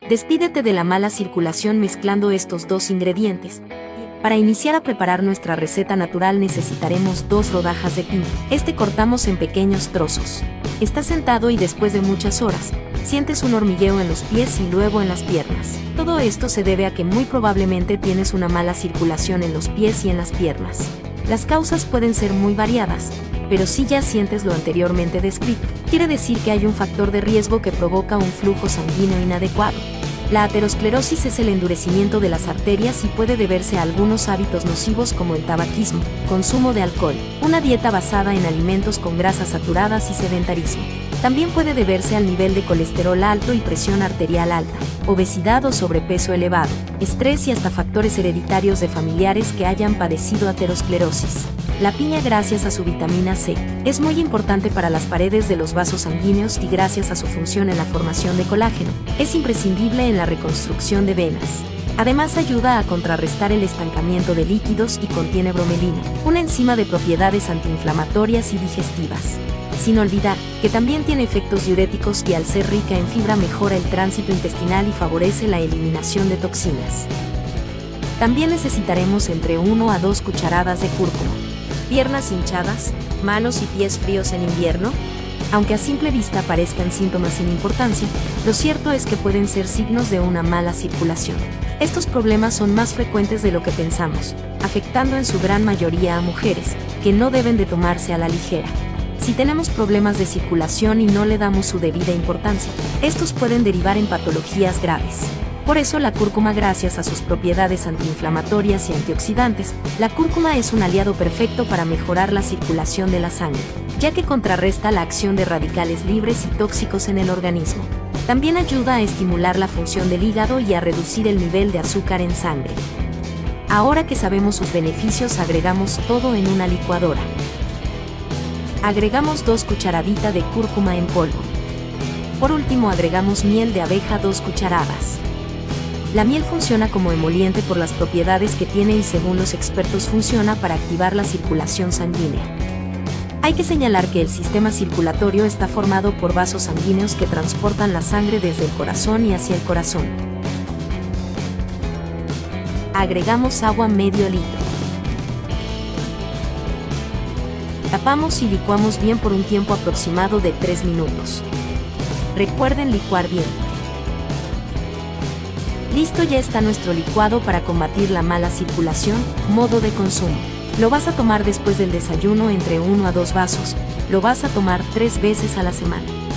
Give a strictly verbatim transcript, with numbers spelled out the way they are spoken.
Despídete de la mala circulación mezclando estos dos ingredientes. Para iniciar a preparar nuestra receta natural necesitaremos dos rodajas de piña. Este cortamos en pequeños trozos. Estás sentado y después de muchas horas, sientes un hormigueo en los pies y luego en las piernas. Todo esto se debe a que muy probablemente tienes una mala circulación en los pies y en las piernas. Las causas pueden ser muy variadas, pero si ya sientes lo anteriormente descrito, quiere decir que hay un factor de riesgo que provoca un flujo sanguíneo inadecuado. La aterosclerosis es el endurecimiento de las arterias y puede deberse a algunos hábitos nocivos como el tabaquismo, consumo de alcohol, una dieta basada en alimentos con grasas saturadas y sedentarismo. También puede deberse al nivel de colesterol alto y presión arterial alta, obesidad o sobrepeso elevado, estrés y hasta factores hereditarios de familiares que hayan padecido aterosclerosis. La piña, gracias a su vitamina C, es muy importante para las paredes de los vasos sanguíneos y gracias a su función en la formación de colágeno, es imprescindible en la reconstrucción de venas. Además ayuda a contrarrestar el estancamiento de líquidos y contiene bromelina, una enzima de propiedades antiinflamatorias y digestivas. Sin olvidar que también tiene efectos diuréticos y al ser rica en fibra mejora el tránsito intestinal y favorece la eliminación de toxinas. También necesitaremos entre una a dos cucharadas de cúrcuma. ¿Piernas hinchadas, manos y pies fríos en invierno? Aunque a simple vista parezcan síntomas sin importancia, lo cierto es que pueden ser signos de una mala circulación. Estos problemas son más frecuentes de lo que pensamos, afectando en su gran mayoría a mujeres, que no deben de tomarse a la ligera. Si tenemos problemas de circulación y no le damos su debida importancia, estos pueden derivar en patologías graves. Por eso la cúrcuma, gracias a sus propiedades antiinflamatorias y antioxidantes, la cúrcuma es un aliado perfecto para mejorar la circulación de la sangre, ya que contrarresta la acción de radicales libres y tóxicos en el organismo. También ayuda a estimular la función del hígado y a reducir el nivel de azúcar en sangre. Ahora que sabemos sus beneficios, agregamos todo en una licuadora. Agregamos dos cucharaditas de cúrcuma en polvo. Por último agregamos miel de abeja dos cucharadas. La miel funciona como emoliente por las propiedades que tiene y según los expertos funciona para activar la circulación sanguínea. Hay que señalar que el sistema circulatorio está formado por vasos sanguíneos que transportan la sangre desde el corazón y hacia el corazón. Agregamos agua medio litro. Tapamos y licuamos bien por un tiempo aproximado de tres minutos. Recuerden licuar bien. Listo, ya está nuestro licuado para combatir la mala circulación. Modo de consumo. Lo vas a tomar después del desayuno entre uno a dos vasos. Lo vas a tomar tres veces a la semana.